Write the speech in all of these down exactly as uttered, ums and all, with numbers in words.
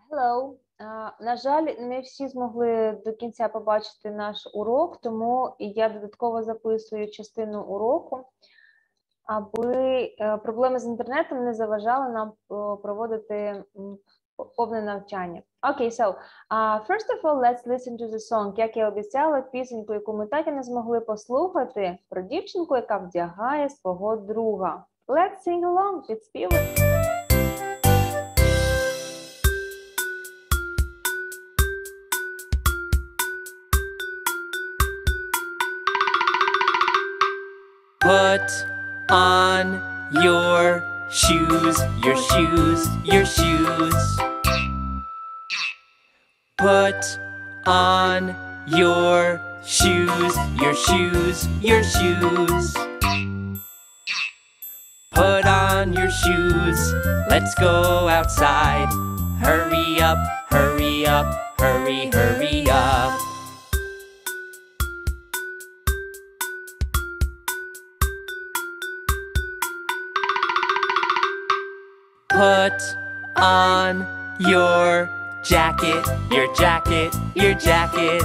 Hello. Uh, на жаль, не всі змогли до кінця побачити наш урок, тому я додатково записую частину уроку, аби uh, проблеми з інтернетом не заважали нам uh, проводити um, повне навчання. Окей, okay, so, uh, first of all, let's listen to the song. Як я обіцяла, пісеньку, яку ми так і не змогли послухати, про дівчинку, яка вдягає свого друга. Let's sing along, підспівуємо. Put on your shoes, your shoes, your shoes. Put on your shoes, your shoes, your shoes. Put on your shoes, let's go outside. Hurry up, hurry up, hurry, hurry up. Put on your jacket, your jacket, your jacket.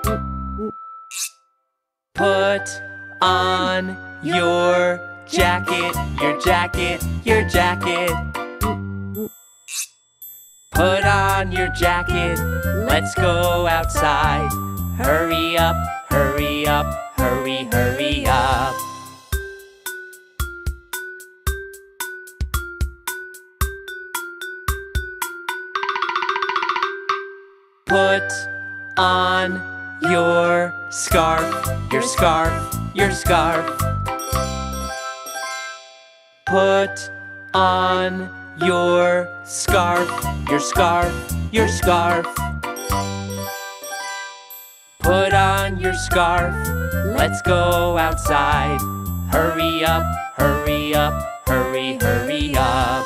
Put on your jacket, your jacket, your jacket. Put on your jacket, let's go outside. Hurry up, hurry up, hurry, hurry up. Put on your scarf, your scarf, your scarf. Put on your scarf, your scarf, your scarf. Put on your scarf, let's go outside. Hurry up, hurry up, hurry, hurry up.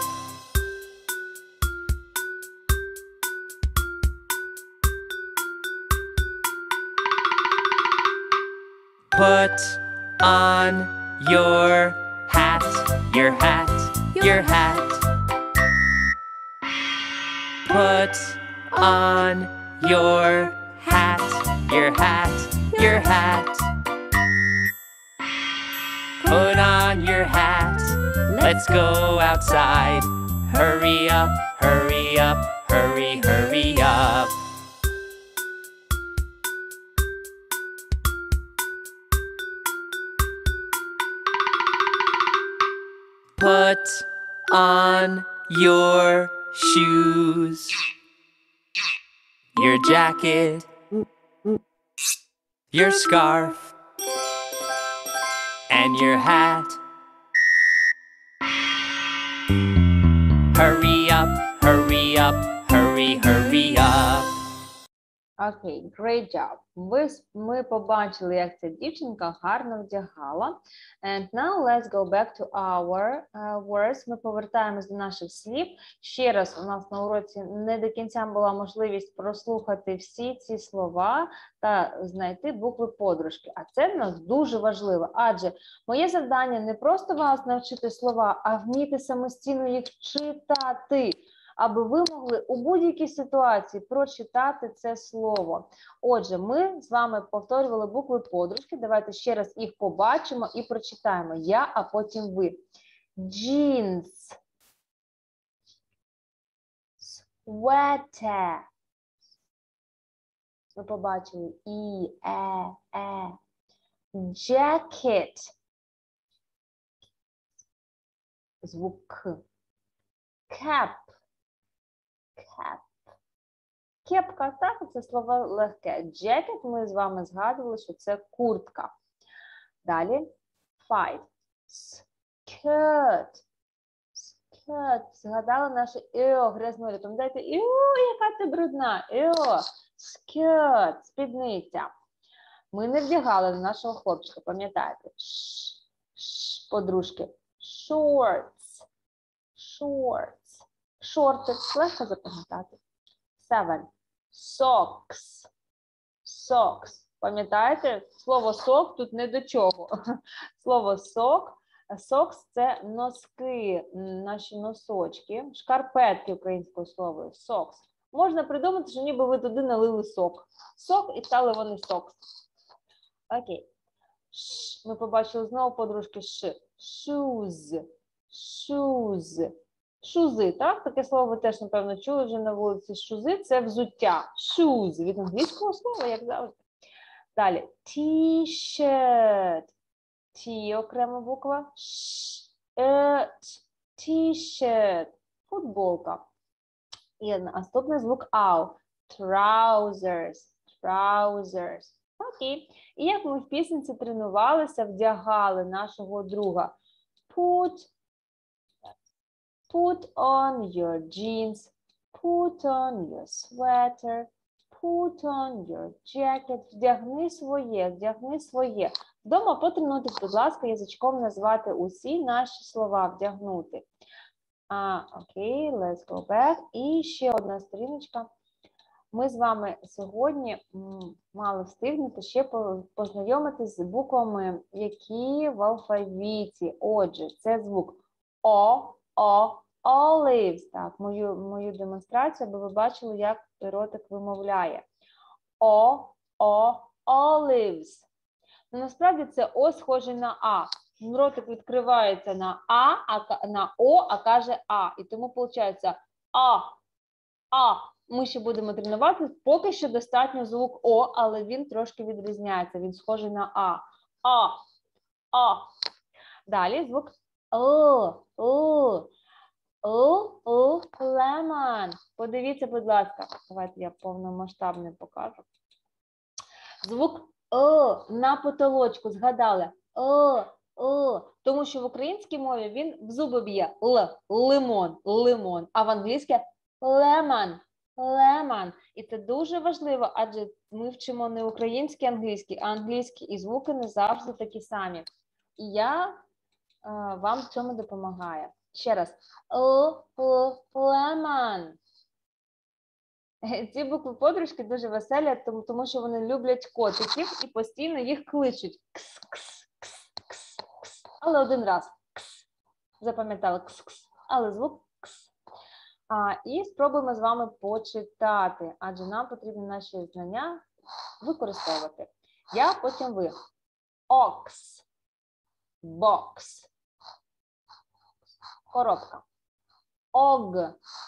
Put on your hat, your hat, your hat. Put on your hat, your hat, your hat. Put on your hat, let's go outside. Hurry up, hurry up, hurry, hurry up. Put on your shoes, your jacket, your scarf, and your hat. Hurry up, hurry up, hurry, hurry up. Окей, okay, great job. Ви, ми побачили, як ця дівчинка гарно вдягала. And now let's go back to our uh, words. Ми повертаємось до наших слів. Ще раз, у нас на уроці не до кінця була можливість прослухати всі ці слова та знайти букви подружки. А це в нас дуже важливо, адже моє завдання не просто вас навчити слова, а вміти самостійно їх читати, аби ви могли у будь-якій ситуації прочитати це слово. Отже, ми з вами повторювали букви подружки. Давайте ще раз їх побачимо і прочитаємо. Я, а потім ви. Jeans. Sweater. Ви побачили І, Е, Е. Jacket. Звук К. Cap. Cap. Кепка, так, це слово легке. Jacket, ми з вами згадували, що це куртка. Далі. Five. Skirt. Skirt. Згадали наше іо, грязнулі. Пам'ятаєте, іо, яка ти брудна. Іо. Skirt. Спідниця. Ми не вдягали на нашого хлопчика, пам'ятаєте? Ш, ш, подружки. Shorts. Shorts. Шорти, легко запам'ятати. Seven. Socks. Socks. Пам'ятаєте? Слово сок тут не до чого. Слово сок. Socks – це носки, наші носочки. Шкарпетки українською словою. Socks. Можна придумати, що ніби ви туди налили сок. Сок і стали вони сок. Окей. Ш. Ми побачили знову подружки Ш. Shoes. Shoes. Шузи, так? Таке слово ви теж, напевно, чули вже на вулиці. Шузи – це взуття. Shoes. Від англійського слова, як завжди. Далі. T-shirt. T окрема буква. Shirt. T-shirt. Футболка. І наступний звук ау. Trousers. Trousers. Окей. І як ми в пісенці тренувалися, вдягали нашого друга. Put, put on your jeans. Put on your sweater. Put on your jacket. Вдягни своє, вдягни своє. Вдома потренуйтесь, будь ласка, язичком назвати усі наші слова вдягнути. А, окей, let's go back. І ще одна сторіночка. Ми з вами сьогодні м, мали встигнути ще познайомитись з буквами, які в алфавіті. Отже, це звук О, О, olives. Так, мою, мою демонстрацію, аби ви бачили, як ротик вимовляє. О, О, olives. Ну, насправді це О схоже на А. Ротик відкривається на А, а на О, а каже А. І тому виходить А, А. Ми ще будемо тренувати. Поки що достатньо звук О, але він трошки відрізняється. Він схожий на А. А, А. Далі звук Л, Л. Л, Л, lemon. Подивіться, будь ласка. Давайте я повномасштабно покажу. Звук Л на потолочку. Згадали? Л, Л. Тому що в українській мові він в зуби б'є. Л, лимон, лимон. А в англійській lemon, lemon. І це дуже важливо, адже ми вчимо не український, англійський, а англійський. І звуки не завжди такі самі. І я е, вам в цьому допомагаю. Ще раз. Л, Л, lemon. Ці букви подружки дуже веселі, тому, тому що вони люблять котиків і постійно їх кличуть. Кс, кс, кс, кс, кс. Але один раз. Кс. Запам'ятали кс, кс. Але звук кс. А, і спробуємо з вами почитати, адже нам потрібно наші знання використовувати. Я, потім ви. Ox. Box. Коробка. Og.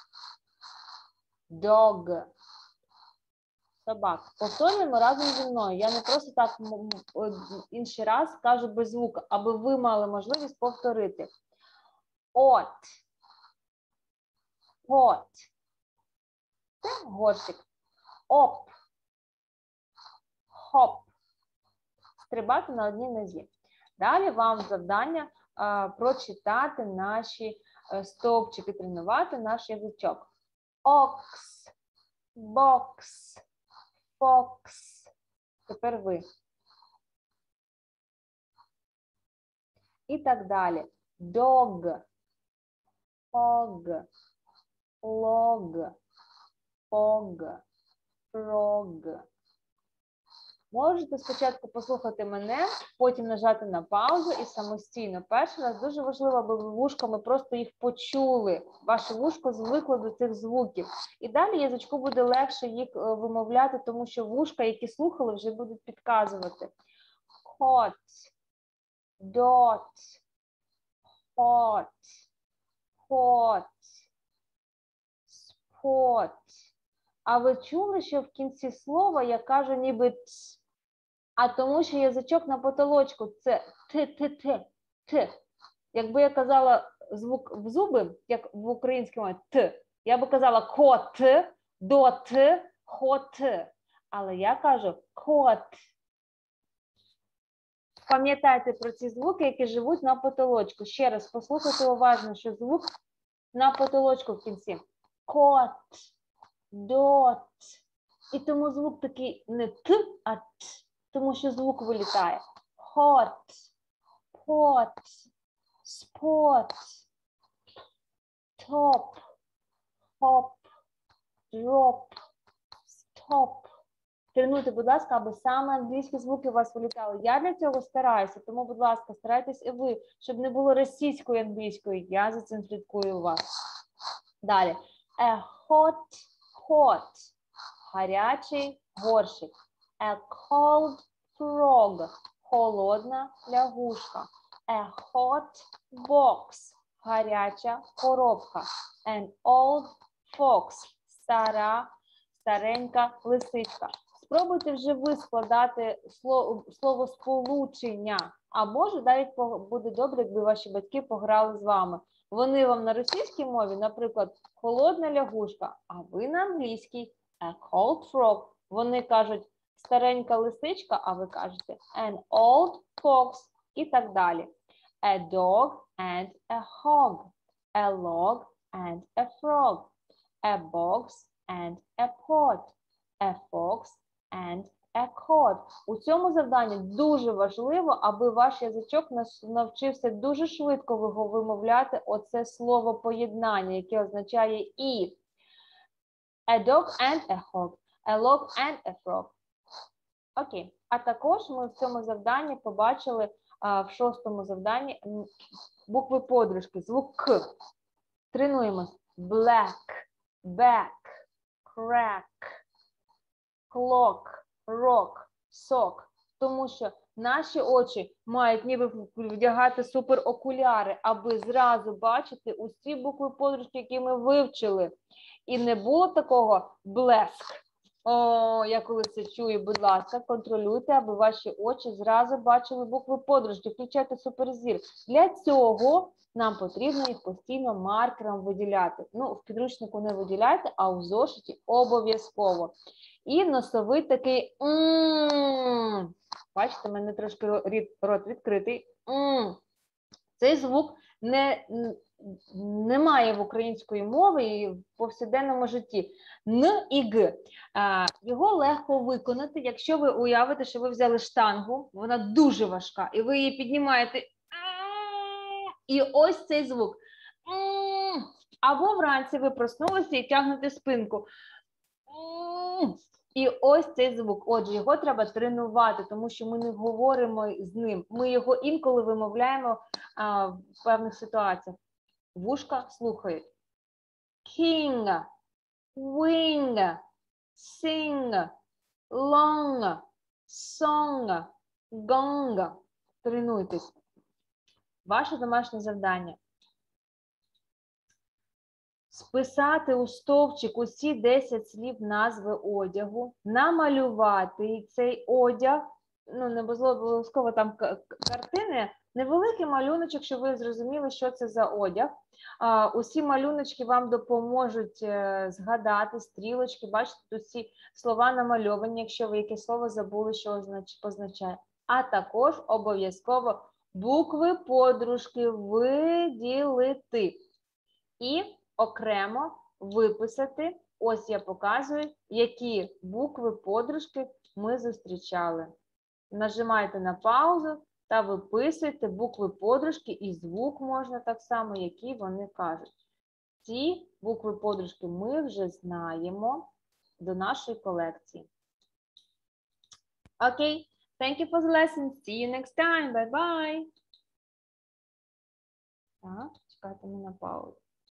Dog. Собака. Повторюємо разом зі мною. Я не просто так інший раз кажу без звука, аби ви мали можливість повторити. От. Pot. Це горщик. Оп. Хоп. Стрибати на одній нозі. Далі вам завдання а, прочитати наші а, стовпчики, тренувати наш язичок. Ox, box, fox. Тепер ви. І так далі. Dog, hog, log, fog, frog. Можете спочатку послухати мене, потім нажати на паузу і самостійно. Перший раз дуже важливо, аби ви вушками просто їх почули. Ваше вушко звикло до цих звуків. І далі язичку буде легше їх вимовляти, тому що вушка, які слухали, вже будуть підказувати. Hot, dot, hot, hot, spot. А ви чули, що в кінці слова я кажу ніби ц, а тому що язичок на потолочку це т-т-т, т. Якби я казала звук в зуби, як в українській мові т, я би казала кот, дот, хот. Але я кажу кот. Пам'ятайте про ці звуки, які живуть на потолочку. Ще раз послухайте уважно, що звук на потолочку в кінці. Кот. Дот. І тому звук такий не т, а т, тому що звук вилітає. Hot, pot, spot, top, hop, drop, stop. Тренуйте, будь ласка, аби саме англійські звуки у вас вилітали. Я для цього стараюся, тому, будь ласка, старайтесь і ви, щоб не було російської англійської. Я за цим слідкую у вас. Далі. A hot pot – гарячий горщик. A cold frog – холодна лягушка. A hot box – гаряча коробка. An old fox – стара, старенька лисичка. Спробуйте вже ви складати слово, словосполучення, або ж навіть буде добре, якби ваші батьки пограли з вами. Вони вам на російській мові, наприклад, холодна лягушка, а ви на англійській a cold frog. Вони кажуть старенька лисичка, а ви кажете an old fox і так далі. A dog and a hog. A log and a frog. A box and a pot. A fox and a cod. У цьому завданні дуже важливо, аби ваш язичок навчився дуже швидко вимовляти оце слово поєднання, яке означає і. A dog and a hog. A log and a frog. Окей. А також ми в цьому завданні побачили а, в шостому завданні букви подружки, звук К. Тренуємось. Black, back, crack, clock, rock, sock. Тому що наші очі мають ніби вдягати суперокуляри, аби зразу бачити усі букви подружки, які ми вивчили. І не було такого блеск. О, я коли це чую, будь ласка, контролюйте, аби ваші очі зразу бачили букви подружки, включайте суперзір. Для цього нам потрібно їх постійно маркером виділяти. Ну, в підручнику не виділяйте, а у зошиті обов'язково. І носовий такий м. Бачите, в мене трошки рот відкритий. М. Цей звук не, немає в української мови і в повсякденному житті. Н і Г. А, його легко виконати, якщо ви уявите, що ви взяли штангу, вона дуже важка, і ви її піднімаєте. І ось цей звук. Або вранці ви проснулися і тягнете спинку. І ось цей звук. Отже, його треба тренувати, тому що ми не говоримо з ним. Ми його інколи вимовляємо а, в певних ситуаціях. Вушка слухають. King, wing, sing, long, song, gong. Тренуйтесь. Ваше домашнє завдання. Списати у стовпчик усі десять слів назви одягу, намалювати цей одяг, ну, не обов'язково там картини, невеликий малюночок, щоб ви зрозуміли, що це за одяг. А, усі малюночки вам допоможуть е, згадати, стрілочки, бачите, тут всі слова намальовані, якщо ви яке слово забули, що означ, позначає. А також обов'язково букви подружки виділити. І окремо виписати, ось я показую, які букви подружки ми зустрічали. Нажимайте на паузу та виписуйте букви подружки і звук можна так само, які вони кажуть. Ці букви подружки ми вже знаємо до нашої колекції. Окей, thank you for the lesson. See you next time. Bye-bye. Так, чекайте мене на паузу.